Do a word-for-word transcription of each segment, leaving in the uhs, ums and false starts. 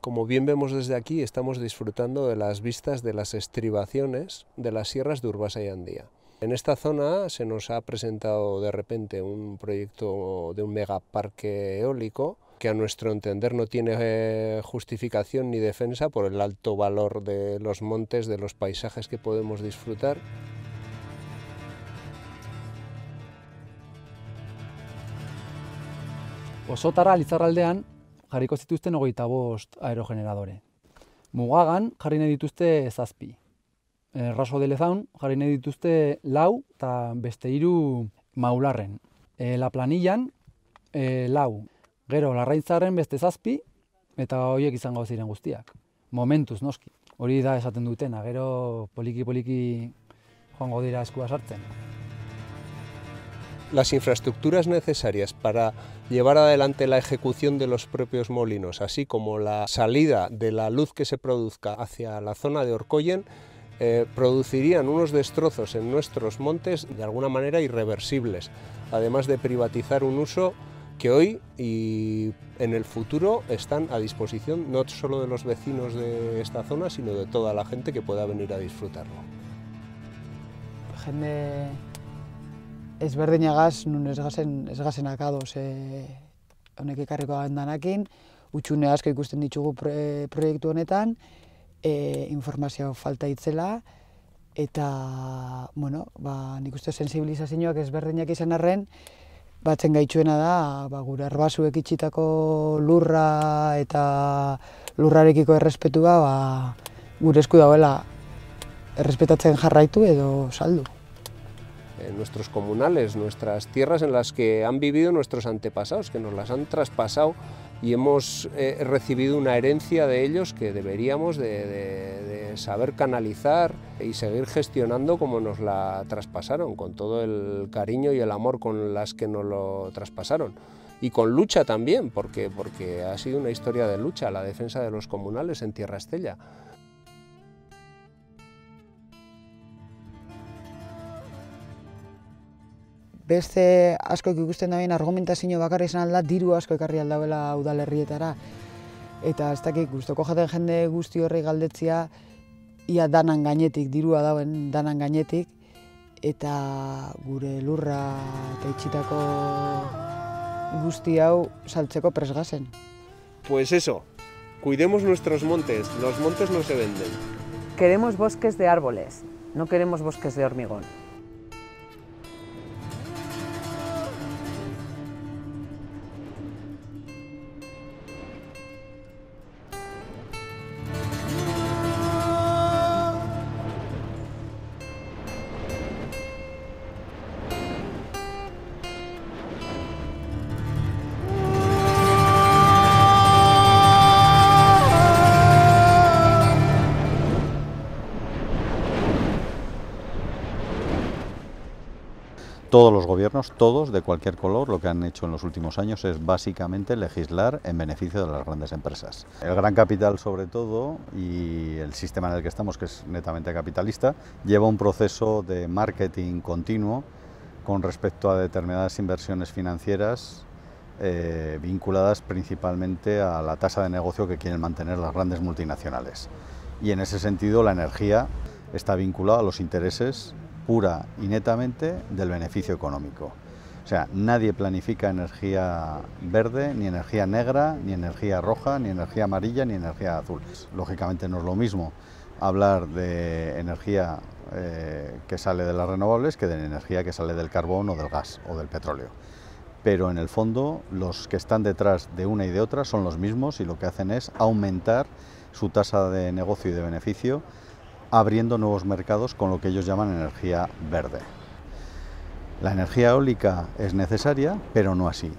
Como bien vemos desde aquí, estamos disfrutando de las vistas de las estribaciones de las sierras de Urbasa y Andía. En esta zona se nos ha presentado de repente un proyecto de un megaparque eólico que a nuestro entender no tiene justificación ni defensa por el alto valor de los montes, de los paisajes que podemos disfrutar. Osotara Lizarraldean jarriko zituzten hogeita bost aerogeneradore. Mugagan jarri nahi dituzte zazpi. Raso de Lezaun jarri nahi dituzte lau eta beste hiru Maularren. E, La Planillan e, lau. Gero Larraintzarren beste zazpi eta horiek izango ziren guztiak. Momentuz noski. Hori da esaten dutena, gero poliki-poliki joango dira eskua sartzen. Las infraestructuras necesarias para llevar adelante la ejecución de los propios molinos, así como la salida de la luz que se produzca hacia la zona de Orkoien, eh, producirían unos destrozos en nuestros montes de alguna manera irreversibles, además de privatizar un uso que hoy y en el futuro están a disposición no solo de los vecinos de esta zona, sino de toda la gente que pueda venir a disfrutarlo. Jende ezberdinagaz, nun ez gazen, ez gazenak ados e, honek ekarriko danakin, utxune asko ikusten ditugu pre, proiektu honetan, e, informazio falta itzela, eta, bueno, ba, nik uste sensibilizazioak ezberdinak izan arren, batzen gaitzuena da, ba, gure arbasuek itxitako lurra eta lurrarekiko errespetua, ba, gure esku dauela errespetatzen jarraitu edo saldu. En nuestros comunales, nuestras tierras en las que han vivido nuestros antepasados, que nos las han traspasado y hemos eh, recibido una herencia de ellos que deberíamos de, de, de saber canalizar y seguir gestionando como nos la traspasaron, con todo el cariño y el amor con las que nos lo traspasaron. Y con lucha también, porque, porque ha sido una historia de lucha, la defensa de los comunales en Tierra Estella. Beste askoik ikusten dabein argumentazio bakarra izan alda, diru asko ekarri aldabela udalerrietara. Eta ez dakik, gustoko jaten jende guzti horri galdetzia, ia danan gainetik, dirua dauen danan gainetik, eta gure lurra eta itxitako guzti hau saltzeko presgazen. Pues eso, cuidemos nuestros montes, los montes no se venden. Queremos bosques de árboles, no queremos bosques de hormigón. Todos los gobiernos, todos, de cualquier color, lo que han hecho en los últimos años es básicamente legislar en beneficio de las grandes empresas. El gran capital, sobre todo, y el sistema en el que estamos, que es netamente capitalista, lleva un proceso de marketing continuo con respecto a determinadas inversiones financieras eh, vinculadas principalmente a la tasa de negocio que quieren mantener las grandes multinacionales. Y en ese sentido la energía está vinculada a los intereses pura y netamente del beneficio económico. O sea, nadie planifica energía verde, ni energía negra, ni energía roja, ni energía amarilla, ni energía azul. Lógicamente no es lo mismo hablar de energía eh, que sale de las renovables que de energía que sale del carbón o del gas o del petróleo. Pero en el fondo los que están detrás de una y de otra son los mismos y lo que hacen es aumentar su tasa de negocio y de beneficio, abriendo nuevos mercados con lo que ellos llaman energía verde. La energía eólica es necesaria, pero no así.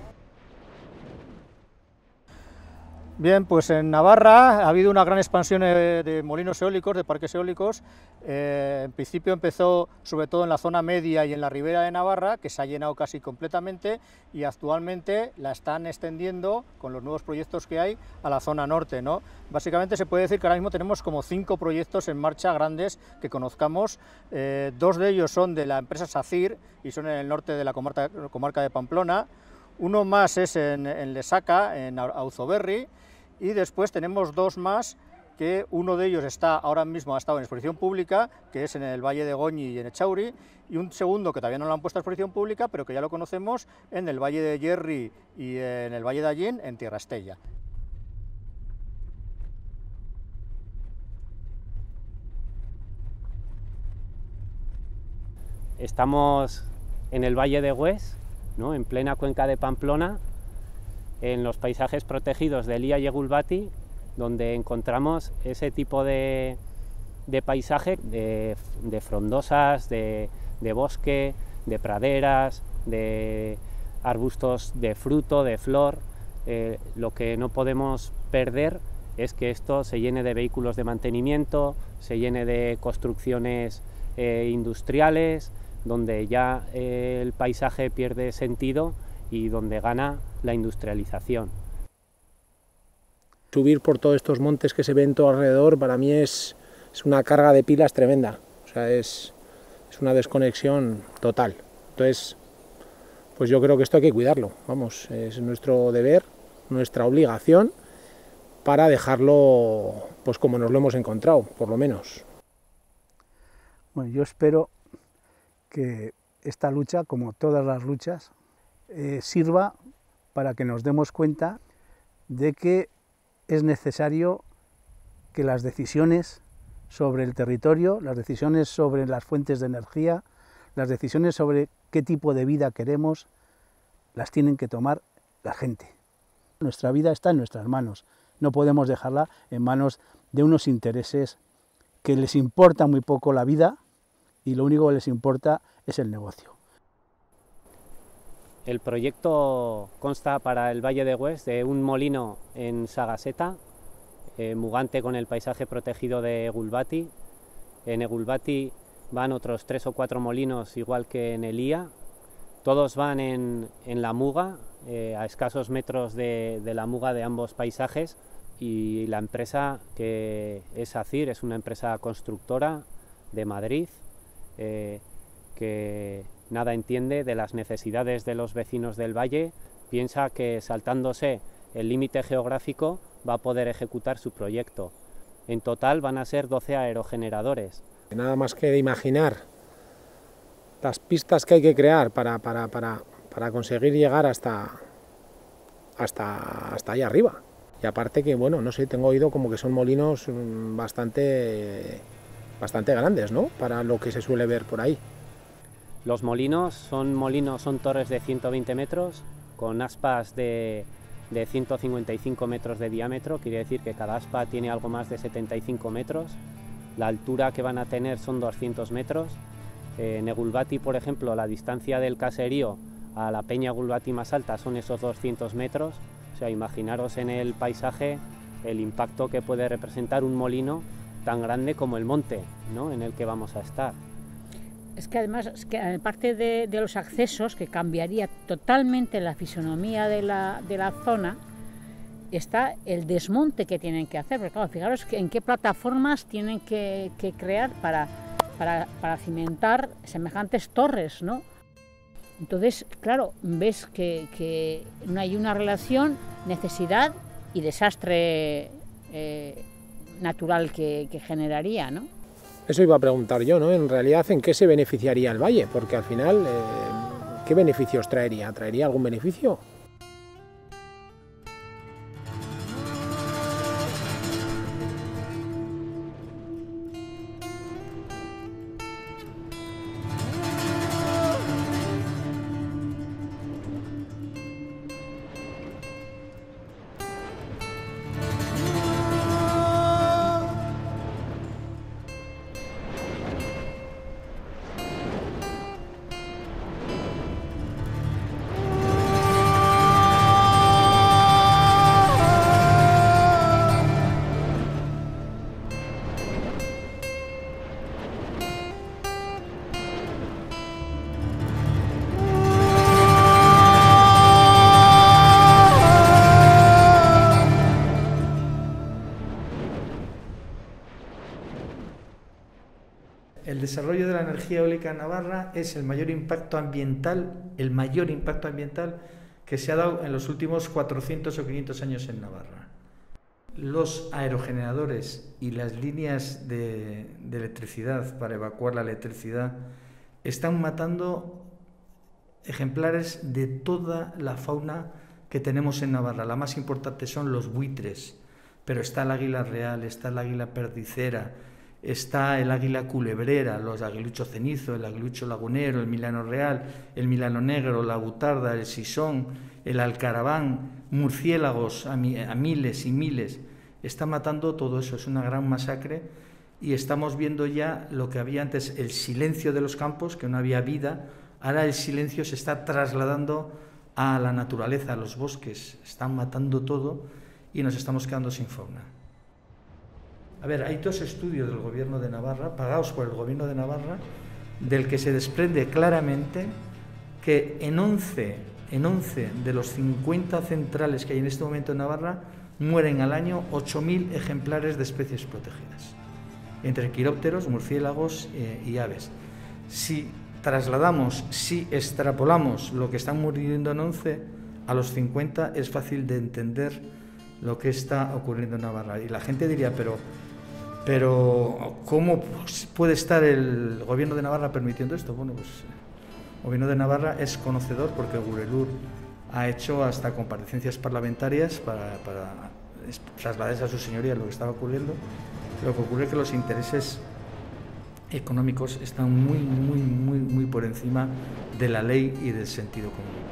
Bien, pues en Navarra ha habido una gran expansión de molinos eólicos, de parques eólicos. Eh, en principio empezó sobre todo en la zona media y en la ribera de Navarra, que se ha llenado casi completamente, y actualmente la están extendiendo con los nuevos proyectos que hay a la zona norte, ¿no? Básicamente se puede decir que ahora mismo tenemos como cinco proyectos en marcha grandes que conozcamos. Eh, dos de ellos son de la empresa SACIR y son en el norte de la comarca, comarca de Pamplona. Uno más es en, en Lesaca, en Auzoberri. y después tenemos dos más, que uno de ellos está ahora mismo ha estado en exposición pública, que es en el Valle de Goñi y en Echauri, y un segundo que todavía no lo han puesto a exposición pública, pero que ya lo conocemos en el Valle de Yerri y en el Valle de Allín, en Tierra Estella. Estamos en el Valle de Güés, ¿no?, en plena cuenca de Pamplona, en los paisajes protegidos de Elía y Egulbati, donde encontramos ese tipo de, de paisaje, de, de frondosas, de, de bosque, de praderas, de arbustos de fruto, de flor. Eh, lo que no podemos perder es que esto se llene de vehículos de mantenimiento, se llene de construcciones eh, industriales, donde ya eh, el paisaje pierde sentido y donde gana la industrialización. Subir por todos estos montes que se ven todo alrededor para mí es, es una carga de pilas tremenda, o sea, es, es una desconexión total. Entonces, pues yo creo que esto hay que cuidarlo, vamos, es nuestro deber, nuestra obligación para dejarlo pues como nos lo hemos encontrado, por lo menos. Bueno, yo espero que esta lucha, como todas las luchas, eh, sirva para que nos demos cuenta de que es necesario que las decisiones sobre el territorio, las decisiones sobre las fuentes de energía, las decisiones sobre qué tipo de vida queremos, las tienen que tomar la gente. Nuestra vida está en nuestras manos, no podemos dejarla en manos de unos intereses que les importa muy poco la vida y lo único que les importa es el negocio. El proyecto consta para el Valle de Güés de un molino en Sagaseta, eh, mugante con el paisaje protegido de Egulbati. En Egulbati van otros tres o cuatro molinos, igual que en Elía. Todos van en, en la muga, eh, a escasos metros de, de la muga de ambos paisajes. Y la empresa, que es ACIR, es una empresa constructora de Madrid, eh, que nada entiende de las necesidades de los vecinos del valle, piensa que saltándose el límite geográfico va a poder ejecutar su proyecto. En total van a ser doce aerogeneradores. Nada más que de imaginar las pistas que hay que crear para, para, para, para conseguir llegar hasta, hasta, hasta allá arriba. Y aparte que, bueno, no sé, tengo oído como que son molinos bastante, bastante grandes, ¿no?, para lo que se suele ver por ahí. Los molinos son molinos, son torres de ciento veinte metros, con aspas de, de ciento cincuenta y cinco metros de diámetro, quiere decir que cada aspa tiene algo más de setenta y cinco metros. La altura que van a tener son doscientos metros. En Egulbati, por ejemplo, la distancia del caserío a la peña Egulbati más alta son esos doscientos metros. O sea, imaginaros en el paisaje el impacto que puede representar un molino tan grande como el monte, ¿no?, en el que vamos a estar. Es que además, es que aparte de, de los accesos, que cambiaría totalmente la fisonomía de la, de la zona, está el desmonte que tienen que hacer. Porque claro, fijaros que en qué plataformas tienen que, que crear para, para, para cimentar semejantes torres, ¿no? Entonces, claro, ves que, que no hay una relación necesidad y desastre eh, natural que, que generaría, ¿no? Eso iba a preguntar yo, ¿no? En realidad, ¿en qué se beneficiaría el valle? Porque al final, eh, ¿qué beneficios traería? ¿Traería algún beneficio? El desarrollo de la energía eólica en Navarra es el mayor impacto ambiental, el mayor impacto ambiental que se ha dado en los últimos cuatrocientos o quinientos años en Navarra. los aerogeneradores y las líneas de, de electricidad para evacuar la electricidad están matando ejemplares de toda la fauna que tenemos en Navarra. La más importante son los buitres, pero está el águila real, está el águila perdicera, está el águila culebrera, los aguilucho cenizo, el aguilucho lagunero, el milano real, el milano negro, la butarda, el sisón, el alcaraván, murciélagos a, mi, a miles y miles. Está matando todo eso, es una gran masacre y estamos viendo ya lo que había antes, el silencio de los campos, que no había vida. Ahora el silencio se está trasladando a la naturaleza, a los bosques, están matando todo y nos estamos quedando sin fauna. A ver, hay dos estudios del Gobierno de Navarra, pagados por el Gobierno de Navarra, del que se desprende claramente que en once, en once de los cincuenta centrales que hay en este momento en Navarra mueren al año ocho mil ejemplares de especies protegidas, entre quirópteros, murciélagos eh, y aves. Si trasladamos, si extrapolamos lo que están muriendo en once a los cincuenta, es fácil de entender lo que está ocurriendo en Navarra. Y la gente diría, pero, pero ¿cómo puede estar el Gobierno de Navarra permitiendo esto? Bueno, pues el Gobierno de Navarra es conocedor porque Gurelur ha hecho hasta comparecencias parlamentarias para, para trasladarse a su señoría lo que estaba ocurriendo. Lo que ocurre es que los intereses económicos están muy, muy, muy, muy por encima de la ley y del sentido común.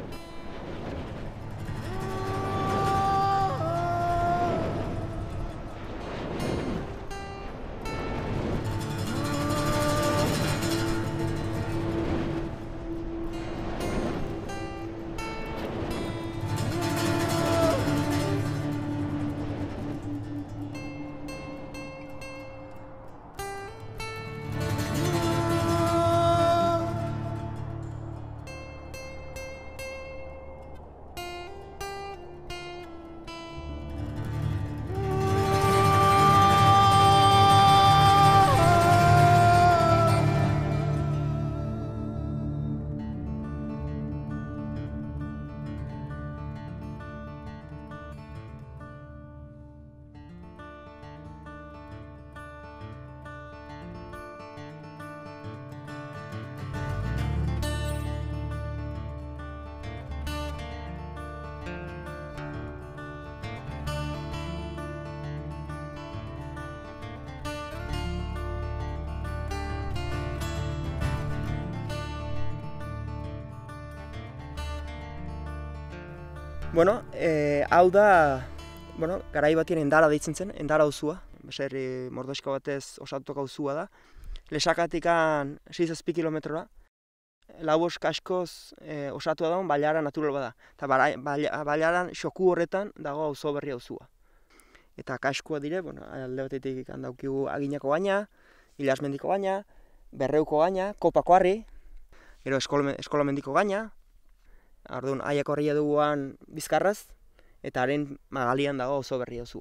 Bueno, e, hau da, bueno, garai batien endara deitzen zen, endara auzua, baserri mordoxka batez osatuko auzua da. Lesakatikan sei zazpi kilometrora, lau bost askoz e, osatua daun bailara natural bada. Eta bailaran xoku horretan dago auzo berri auzua. Eta kaskoa dire, bueno, alde batetik handaukigu Aginako gaina, Ilasmendiko gaina, Berreuko gaina, Kopako harri, gero Eskolamendiko gaina. Orduan, Aiako herria duguan Bizkarraz, eta haren magalian dago auzo berri auzua.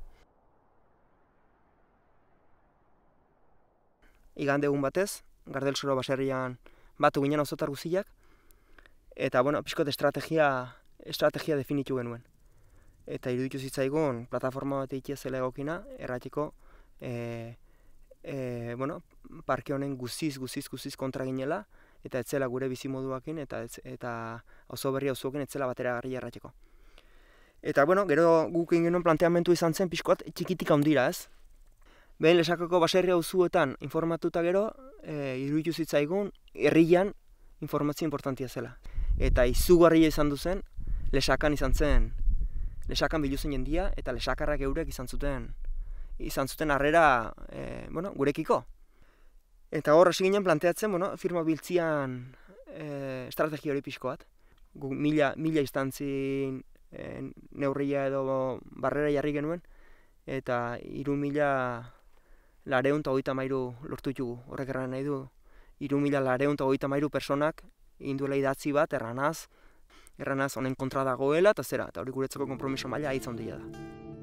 Igande egun batez, Gardelsoro baserrian batu ginen auzotar guztiak, eta, bueno, pixkot estrategia, estrategia definitu genuen. Eta iruditu zitzaigun, plataforma bat egitea zela egokina, erratiko, e, e, bueno, parke honen guziz, guziz, guziz kontra ginela, eta etzela gure bizimoduakin eta eta auzo berri auzoekin etzela bateragarria errateko. Eta bueno, gero guk egin genuen planteamendu izan zen pixkoat txikitik handira, ez? Behin Lesakako baserri auzuetan informatuta gero, e, iruditu zitzaigun herrian informazio importantia zela. Eta izugarria izan duzen, Lesakan izan zen, Lesakan bilu zen jendia eta Lesakarrak eurek izan zuten izan zuten harrera, e, bueno, gurekiko. Eta hor hasi ginen planteatzen, bueno, firma biltzian e, estrategia hori pixko bat. Gu mila, mila instantzin e, neurria edo barrera jarri genuen, eta hiru mila lareun eta hogeita hamairu lortu ditugu. Horrek erran nahi du, hiru mila lareun eta hogeita hamairu personak induela idatzi bat erranaz, erranaz honen kontra dagoela, eta zera, eta hori guretzako konpromiso maila haitz handia da.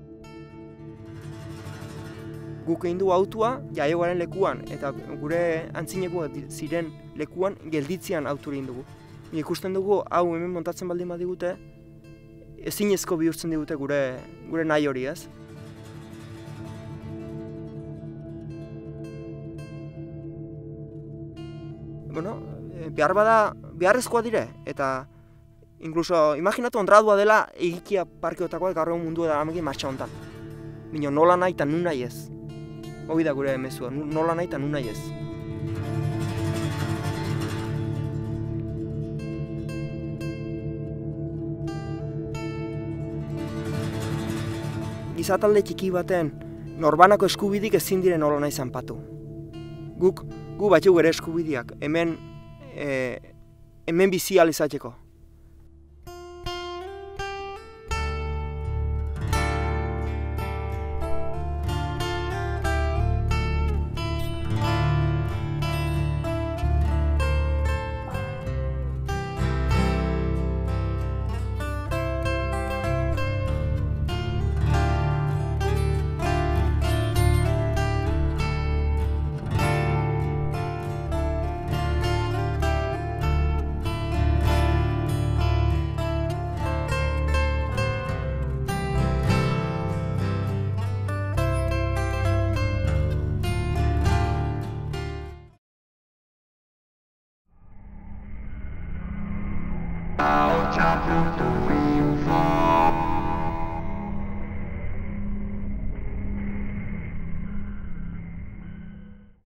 Guk egin du autua jaioaren lekuan eta gure antzineko ziren lekuan gelditzean autura egin dugu. Ikusten dugu hau hemen montatzen baldin badigute, ezinezko bihurtzen digute gure, gure nahi hori, ez? bueno, behar bada, beharrezkoa dire, eta inkluso, imaginatu ondradua dela egikia parkeotakoa gaur egun mundu da amekin martxa hontan. Bino, nola nahi eta nun nahi ez. Hoi da gure emezua, nola nahi eta nun nahi ez. Gizatalde txiki baten norbanako eskubidik ezin diren nola nahi zanpatu. Guk, gu batxu gure eskubidiak, hemen, e, hemen bizi alizateko. Chapter